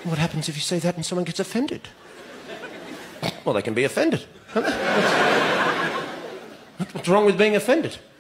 What happens if you say that and someone gets offended? Well, they can be offended. What's wrong with being offended?